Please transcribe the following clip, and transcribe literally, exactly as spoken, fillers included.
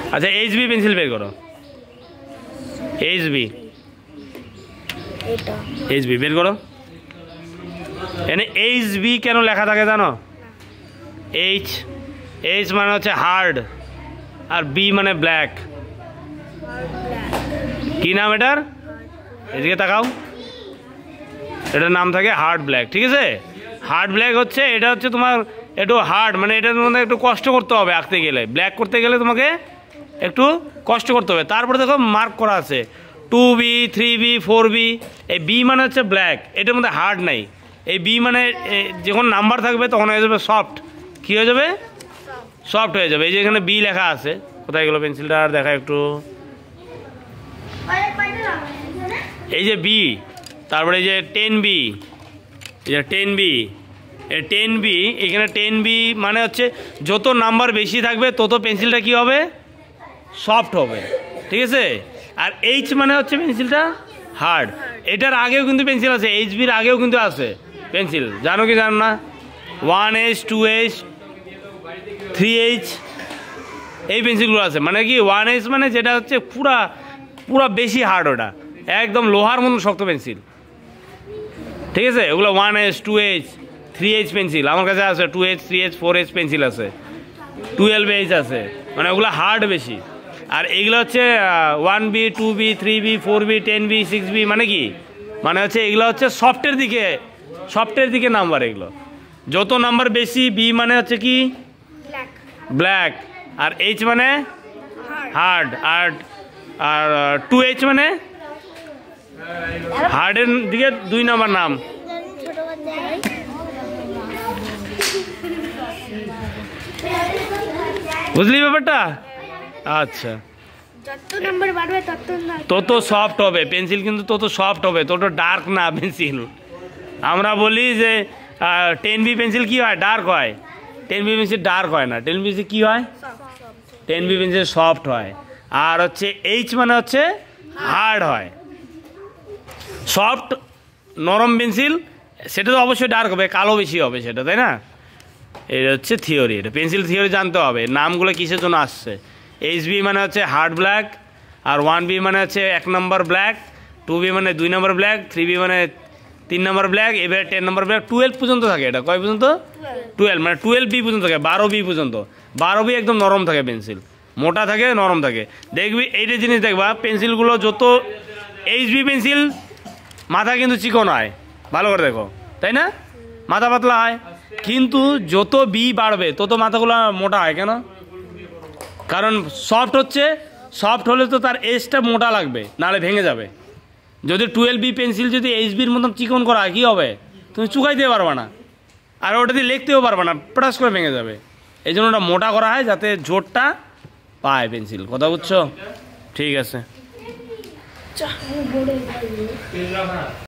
আচ্ছা H B pencil বের করো। এইচ বি এইচ বি বের করো। এখানে এইচ বি কেন লেখা থাকে জানো? এইচ এইচ মানে হচ্ছে হার্ড আর বি মানে ব্ল্যাক। কি নাম এটার? এদিকে তাকাও। এটার নাম থাকে হার্ড ব্ল্যাক, ঠিক আছে? হার্ড ব্ল্যাক হচ্ছে এটা হচ্ছে তোমার একটু হার্ড, মানে এটার মধ্যে একটু কষ্ট করতে হবে আঁকতে গেলে। ব্ল্যাক করতে গেলে তোমাকে একটু কষ্ট করতে হবে। তারপরে দেখো মার্ক করা আছে two B, three B, four B. এই বি মানে হচ্ছে ব্ল্যাক, এটার মধ্যে হার্ড নাই। এই বি মানে যখন নাম্বার থাকবে তখন হয়ে যাবে সফট। কী হয়ে যাবে? সফট হয়ে যাবে। এই যে এখানে বি লেখা আছে, কোথায় গেলো পেন্সিলটা? আর দেখা একটু। এই যে বি, তারপরে এই যে টেন বি, এই যে টেন বি, এই টেন বি, এখানে টেন বি মানে হচ্ছে যত নাম্বার বেশি থাকবে তত পেন্সিলটা কী হবে? সফট হবে, ঠিক আছে? আর এইচ মানে হচ্ছে পেন্সিলটা হার্ড। এটার আগেও কিন্তু পেন্সিল আছে, এইচ বির আগেও কিন্তু আছে পেন্সিল, জানো কি জানো না? One H, two H, three H, এই পেন্সিলগুলো আছে। মানে কি ওয়ান এইচ মানে যেটা হচ্ছে পুরা পুরা বেশি হার্ড, ওটা একদম লোহার মতো শক্ত পেন্সিল, ঠিক আছে? ওগুলো one H, two H, three H pencil আমার কাছে আছে। Two H, three H, four H pencil আছে, টুয়েলভ এইচ আছে, মানে ওগুলো হার্ড বেশি। আর এইগুলো হচ্ছে one B, two B, three B, four B, ten B, six B. মানে কি? মানে হচ্ছে এগুলো হচ্ছে সফটের দিকে, সফটের দিকে নাম্বার এগুলো। যত নাম্বার বেশি, বি মানে হচ্ছে কি? ব্ল্যাক। আর এইচ মানে হার্ড। আর আর টু এইচ মানে হার্ডের দিকে দুই নাম্বার নাম। বুঝলি ব্যাপারটা? আচ্ছা, তত সফট হবে পেন্সিল, কিন্তু তত সফট হবে, তত ডার্ক না পেন্সিল। আমরা বলি যে টেন বি পেন্সিল কি হয়? ডার্ক হয়। টেন বি পেন্সিল ডার্ক হয় না, টেন বি পেন্সিল কী হয়? টেন বি পেন্সিল সফট হয়। আর হচ্ছে এইচ মানে হচ্ছে হার্ড হয়। সফট নরম পেন্সিল সেটা তো অবশ্যই ডার্ক হবে, কালো বেশি হবে সেটা, তাই না? এটা হচ্ছে থিওরি, এটা পেন্সিল থিওরি জানতে হবে। নামগুলো কিসের জন্য আসছে? এইচ বি মানে হচ্ছে হার্ড ব্ল্যাক, আর ওয়ান বি মানে হচ্ছে এক নম্বর ব্ল্যাক, টু বি মানে দুই নম্বর ব্ল্যাক, থ্রি বি মানে তিন নম্বর ব্ল্যাক, এবারে টেন নম্বর ব্ল্যাক, টুয়েলভ পর্যন্ত থাকে। এটা কয় পর্যন্ত? টুয়েলভ, মানে টুয়েলভ বি পর্যন্ত থাকে, বারো বি পর্যন্ত। বারো বি একদম নরম থাকে পেন্সিল, মোটা থাকে, নরম থাকে। দেখবি এইটা জিনিস দেখবা, পেন্সিলগুলো যত এইচ বি পেন্সিল মাথা কিন্তু চিকন হয়, ভালো করে দেখো, তাই না? মাথা পাতলা হয়। কিন্তু যত বি বাড়বে তত মাথাগুলো মোটা হয়। কেন? কারণ সফট হচ্ছে, সফট হলে তো তার এজটা মোটা লাগবে, নাহলে ভেঙে যাবে। যদি টুয়েলভ বি পেন্সিল যদি এইচ বির মতন চিকন করা হয়, কী হবে? তুমি চুকাইতে পারবে না, আর ওটা দিয়ে লিখতেও পারবে না, পটাশ করে ভেঙে যাবে। এই জন্য ওটা মোটা করা হয় যাতে জোরটা পায় পেন্সিল। কথা বুঝছো? ঠিক আছে।